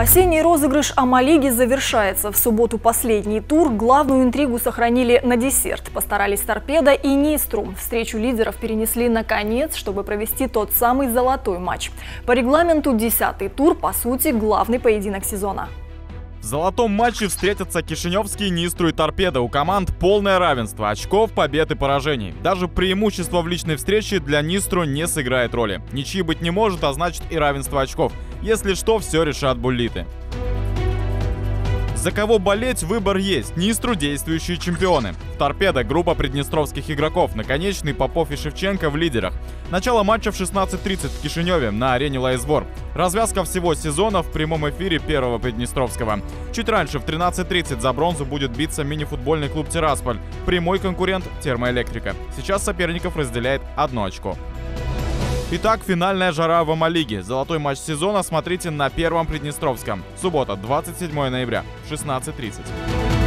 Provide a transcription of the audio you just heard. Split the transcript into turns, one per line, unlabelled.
Осенний розыгрыш АМА-лиги завершается. В субботу последний тур. Главную интригу сохранили на десерт. Постарались «Торпедо» и «Нистру». Встречу лидеров перенесли на конец, чтобы провести тот самый золотой матч. По регламенту 10-й тур, по сути, главный поединок сезона.
В золотом матче встретятся кишиневские «Нистру» и «Торпедо». У команд полное равенство очков, побед и поражений. Даже преимущество в личной встрече для «Нистру» не сыграет роли. Ничьи быть не может, а значит и равенство очков. Если что, все решат буллиты. За кого болеть, выбор есть. «Нистру» — действующие чемпионы. В «Торпедо» группа приднестровских игроков. Наконечный, Попов и Шевченко в лидерах. Начало матча в 16:30 в Кишиневе на арене Лайзвор. Развязка всего сезона в прямом эфире Первого Приднестровского. Чуть раньше в 13:30 за бронзу будет биться мини-футбольный клуб «Тирасполь». Прямой конкурент «Термоэлектрика». Сейчас соперников разделяет 1 очко. Итак, финальная жара в АМА-лиге. Золотой матч сезона смотрите на Первом Приднестровском. Суббота, 27 ноября, в 16:30.